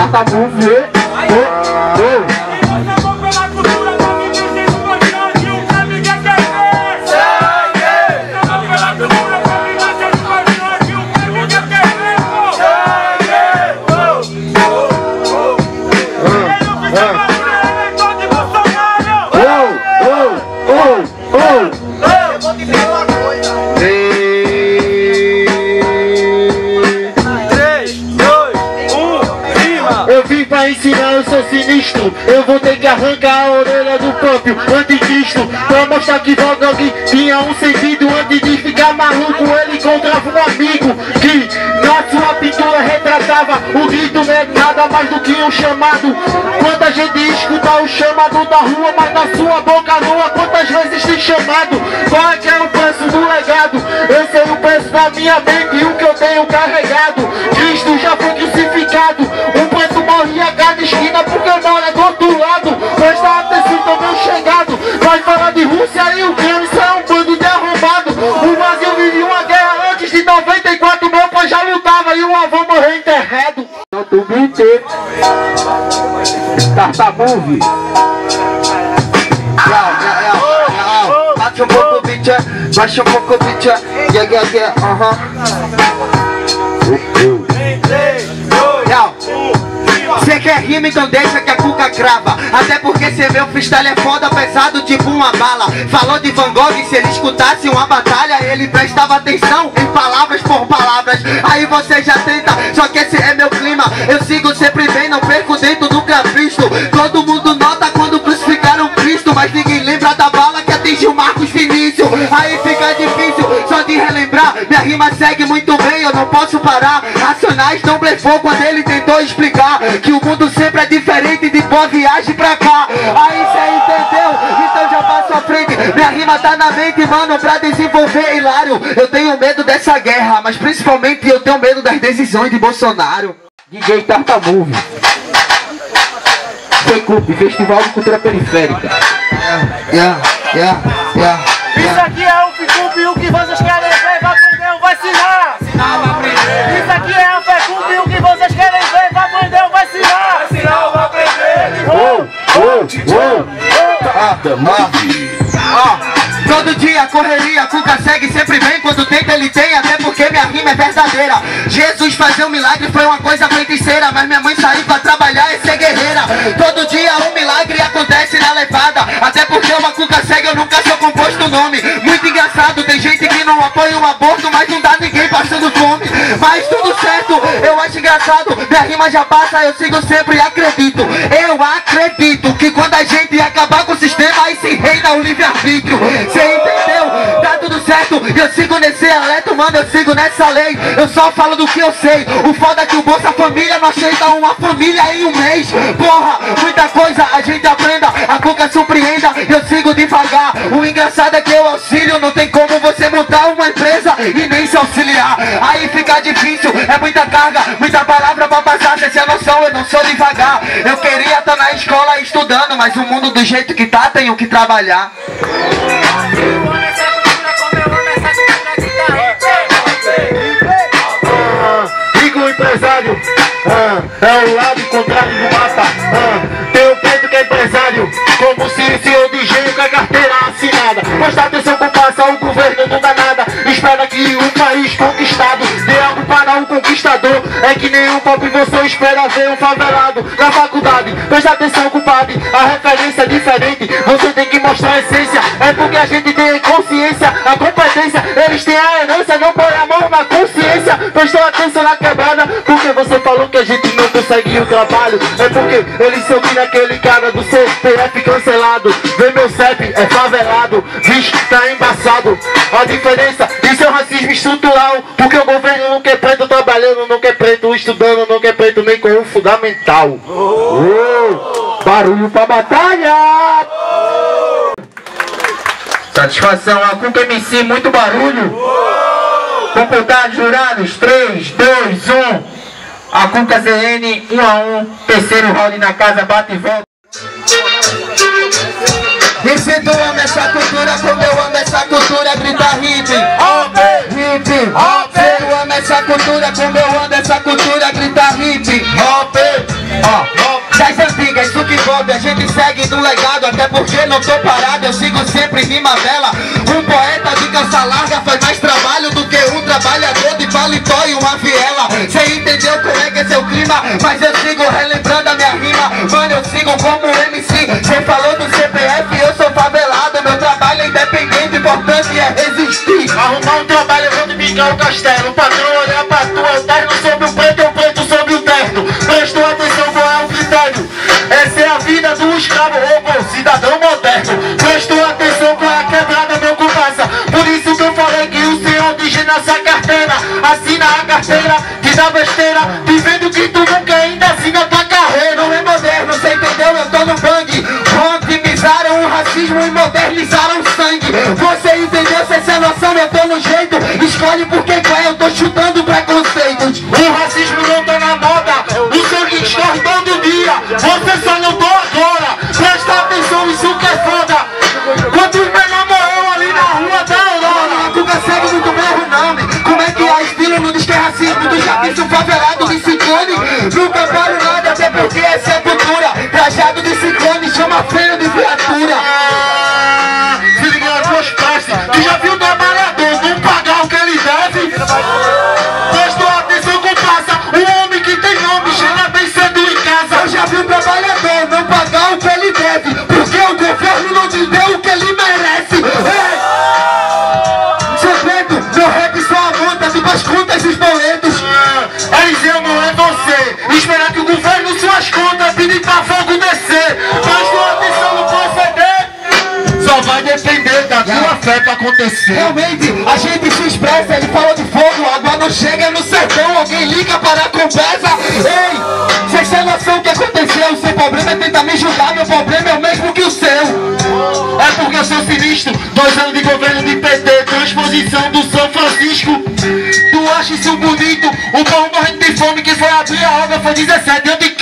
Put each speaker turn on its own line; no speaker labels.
Tartamuve. Ensinar, eu sou sinistro. Eu vou ter que arrancar a orelha do próprio anticristo, pra mostrar que Van Gogh tinha um sentido. Antes de ficar maluco, ele encontrava um amigo que na sua pintura retratava o grito, não é nada mais do que um chamado. Quanta gente escuta o chamado da rua, mas na sua boca nua, quantas vezes tem chamado? Qual é que é o preço do legado? Eu sei o preço da minha mente e o que eu tenho carregado. Cristo já foi crucificado, o preço morre a cada esquina porque mora do outro lado. Presta atenção, tô bem chegado. Vai falar de Rússia e Ucrânia, isso é um bando de arrombado. O Brasil vive uma guerra antes de 94, meu pai já lutava e o avô morreu enterrado. YouTube inteiro. Tartamuve. Baixa um pouco o beat, baixa um pouco o beat, yeah, Cê quer rima, então deixa que a cuca crava. Até porque cê vê o freestyle é foda, pesado tipo uma bala. Falou de Van Gogh, se ele escutasse uma batalha, ele prestava atenção em palavras por palavras. Aí você já tenta, só que esse é meu clima. Eu sigo sempre bem, não perco dentro do capricho. Todo mundo nota quando crucificaram Cristo, mas ninguém lembra da bala que atingiu Marcos Vinícius. Aí fica difícil só de relembrar. Minha rima segue muito bem, eu não posso parar. Racionais não blefou quando ele tentou explicar que o mundo sempre é diferente de boa viagem pra cá. Aí cê entendeu? Então já passo à frente. Minha rima tá na mente, mano, pra desenvolver hilário. Eu tenho medo dessa guerra, mas principalmente eu tenho medo das decisões de Bolsonaro. DJ Tartamuve. FECUP, Festival de Cultura Periférica.
Isso aqui é o FECUP, o que vocês querem ver, vai aprender ou vai ensinar? Isso aqui é o FECUP, o que vocês querem ver, vai aprender ou vai ensinar? Vai ensinar ou vai aprender?
Todo dia correria, Cuca segue sempre bem. Quando tenta ele tem, até porque minha rima é verdadeira. Jesus fazer um milagre foi uma coisa feiticeira, mas minha mãe sair pra trabalhar e ser guerreira. Todo dia um milagre acontece na levada, até porque uma Cuca segue eu nunca sou composto o nome. Muito engraçado, tem gente que não apoia o aborto, mas não dá ninguém passando fome. Mas tudo certo, eu acho engraçado. Minha rima já passa, eu sigo sempre e acredito. Eu acredito que quando a gente acabar com o sistema, aí se reina o livre-arbítrio. Cê entendeu? Tá tudo certo, eu sigo nesse alerta, mano, eu sigo nessa lei. Eu só falo do que eu sei. O foda é que o Bolsa Família não aceita uma família em um mês. Porra, muita coisa a gente aprenda, a Cuca surpreenda, eu sigo devagar. O engraçado é que eu auxílio, não tem como você montar uma empresa e nem se auxiliar. Aí fica difícil, é muita carga, muita palavra pra passar. Sem essa noção eu não sou devagar. Eu queria estar na escola estudando, mas o mundo do jeito que tá, tenho que trabalhar.
Rico empresário, é o lado contrário do mapa. Tem o preto que é empresário, como se CEO de engenho com a carteira assinada. Presta atenção com passa, o governo não dá nada. Espera que um país conquistado dê algo para o conquistador. É que nenhum pobre você espera ver um favelado na faculdade. Presta atenção, compadre, a referência é diferente. Você tem que mostrar a essência, é porque a gente tem consciência, a competência. Eles têm a herança, não põe a mão na consciência. Prestou atenção na quebrada, porque você falou que a gente não consegue o trabalho. É porque eles são que naquele cara do CPF cancelado. Vê meu CEP, é favelado, diz que tá embaçado. A diferença, isso é o racismo estrutural. Porque o governo não quer preto trabalhando, não quer preto estudando, não quer preto nem com o fundamental. Barulho pra batalha! Satisfação, a Cuca MC, muito barulho. Vou contar de jurados, 3, 2, 1. A Cuca ZN, 1 a 1. Terceiro round na casa, bate e volta.
E se tu ama essa cultura, como eu amo essa cultura, grita hip. hip hop. Eu amo essa cultura, como eu ando essa cultura, grita hip hop. Das antigas, isso que envolve, a gente segue do legado. Até porque não tô parado, eu sigo sempre rima bela. Um poeta de calça larga faz mais trabalho do que um trabalhador de paletó e uma viela. Cê entendeu como é que é seu clima, mas eu sigo relembrando a minha rima. Mano, eu sigo como MC. Cê falou do CPF, eu sou favelado. Meu trabalho é independente, importante é resistir.
Arrumar um trabalho, eu vou domingar o castelo. O patrão olhar pra tu, é o terno sobre o preto, é o preto sobre o terno. Prestou atenção, qual é o critério? Essa é a vida do escravo, robô, cidadão moderno. Prestou atenção, qual é a quebrada, meu comparsa. Por isso que eu falei que o senhor digena essa carteira. Assina a carteira, te dá besteira, vivendo que tu não quer, ainda assina tua carreira.
Não é moderno, cê entendeu? Eu tô no bang. Otimizaram o racismo e modernizaram o sangue. Você entendeu? Cê sem noção, eu tô no jeito. Escolhe por quem quer, eu tô chutando preconceitos.
O racismo não tá na moda, o sangue escorre todo dia. Você só não tô agora, presta atenção, isso que é foda. Quantos menor morreu ali na rua da Aurora?
Tu consegue muito bem o nome. Como é que é estilo no disque racismo? Tu já viste um favelado de ciclone? Nunca paro nada, até porque essa é cultura. Trajado de ciclone, chama feio de viatura.
Se liga nas duas partes. Tu já viu o trabalhador não pagar o que ele deve? Prestou atenção, comparsa. O homem que tem nome chega bem cedo em casa.
Eu já vi um trabalhador não pagar o que ele deve, porque o governo não te deu o que ele merece. Ei! Segredo, meu rap só amonta de duas contas e os boletos.
Eliseu, não é você. Esperar que o governo suas contas pedir pra fogo descer. Prestou atenção no proceder. Só vai depender da tua fé pra acontecer.
Realmente, a gente se expressa, ele falou de fogo, a água não chega no sertão, alguém liga para a conversa. Ei, vocês têm noção do que aconteceu? Seu problema é tentar me julgar, meu problema é o mesmo que o seu.
É porque eu sou sinistro. 2 anos de governo de PT, transposição do São Francisco. Tu acha isso bonito? O povo morrendo de fome, quem foi abrir a obra foi 17. Eu te